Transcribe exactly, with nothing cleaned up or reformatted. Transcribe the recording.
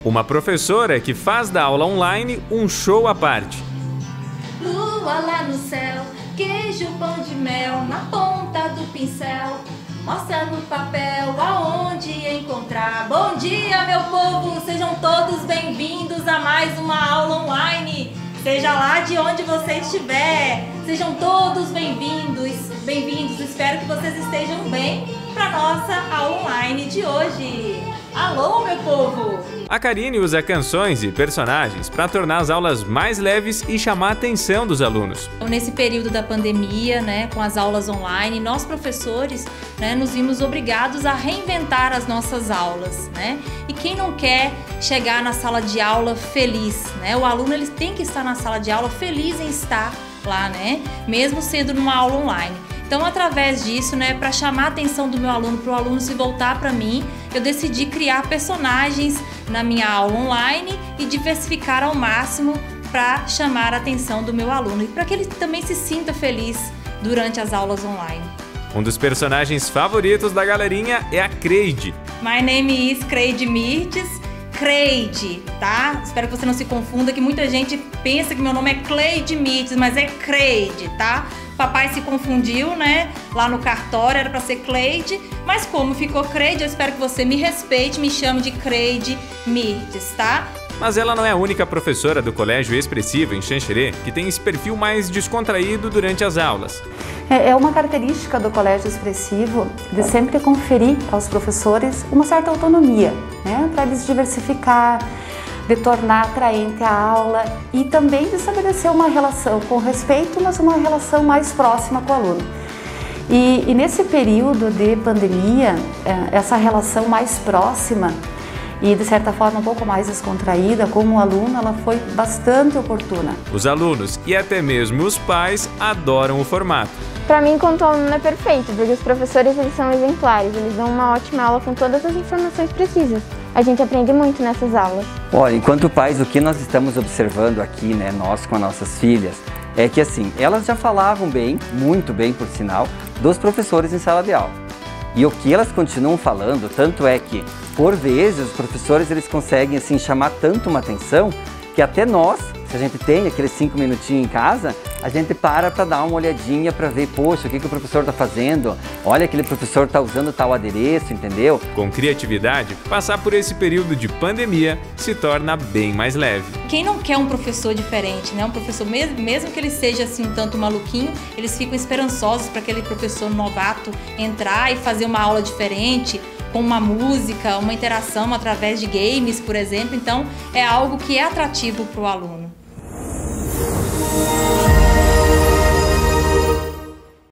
Uma professora que faz da aula online um show à parte. Lua lá no céu, queijo, pão de mel na ponta do pincel. Mostra no papel aonde encontrar. Bom dia, meu povo! Sejam todos bem-vindos a mais uma aula online. Seja lá de onde você estiver, sejam todos bem-vindos, bem-vindos. Espero que vocês estejam bem para nossa aula online de hoje. Alô, meu povo! A Karine usa canções e personagens para tornar as aulas mais leves e chamar a atenção dos alunos. Nesse período da pandemia, né, com as aulas online, nós professores, né, nos vimos obrigados a reinventar as nossas aulas, né? E quem não quer chegar na sala de aula feliz, né? O aluno ele tem que estar na sala de aula feliz em estar lá, né? Mesmo sendo numa aula online. Então, através disso, né, para chamar a atenção do meu aluno, para o aluno se voltar para mim, eu decidi criar personagens na minha aula online e diversificar ao máximo para chamar a atenção do meu aluno e para que ele também se sinta feliz durante as aulas online. Um dos personagens favoritos da galerinha é a Creide. My name is Creide Mirtes. Creide, tá? Espero que você não se confunda, que muita gente pensa que meu nome é Cleide Mirtes, mas é Creide, tá? Papai se confundiu, né? Lá no cartório era para ser Cleide, mas como ficou Creide, eu espero que você me respeite, me chame de Creide Mirtes, tá? Mas ela não é a única professora do Colégio Expressivo em Xanxerê que tem esse perfil mais descontraído durante as aulas. É uma característica do Colégio Expressivo de sempre conferir aos professores uma certa autonomia, né? Para eles diversificar, de tornar atraente a aula e também de estabelecer uma relação com respeito, mas uma relação mais próxima com o aluno. E, e nesse período de pandemia, essa relação mais próxima e de certa forma um pouco mais descontraída como aluno, ela foi bastante oportuna. Os alunos e até mesmo os pais adoram o formato. Para mim, quanto aluno, é perfeito, porque os professores eles são exemplares, eles dão uma ótima aula com todas as informações precisas. A gente aprende muito nessas aulas. Olha, enquanto pais, o que nós estamos observando aqui, né, nós com as nossas filhas, é que assim, elas já falavam bem, muito bem por sinal, dos professores em sala de aula. E o que elas continuam falando, tanto é que, por vezes, os professores eles conseguem assim, chamar tanto uma atenção que até nós, se a gente tem aqueles cinco minutinhos em casa, a gente para para dar uma olhadinha para ver, poxa, o que, que o professor está fazendo? Olha, aquele professor está usando tal adereço, entendeu? Com criatividade, passar por esse período de pandemia se torna bem mais leve. Quem não quer um professor diferente, né? Um professor, mesmo, mesmo que ele seja assim um tanto maluquinho, eles ficam esperançosos para aquele professor novato entrar e fazer uma aula diferente, com uma música, uma interação através de games, por exemplo. Então, é algo que é atrativo para o aluno.